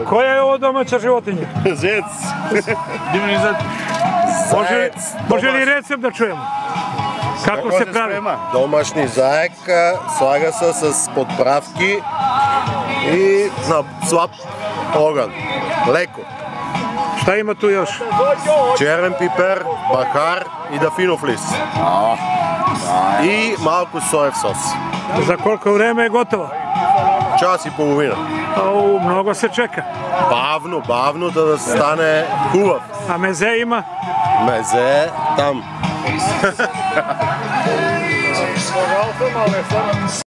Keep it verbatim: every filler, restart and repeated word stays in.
Koja je ovo domaća životinja? Zec. Može, može li recept da čujemo? Kako se pravi? Domašni zajek, slaga se s podpravki i na slab ogan, leko. Šta ima tu još? Čeren piper, bakar i dafinoflis. I malko sojev sos. Za koliko vreme je gotovo? Čas i polovina. O, mnogo se čeka. Bavno, bavno da stane huvav. A meze ima? Meze tam.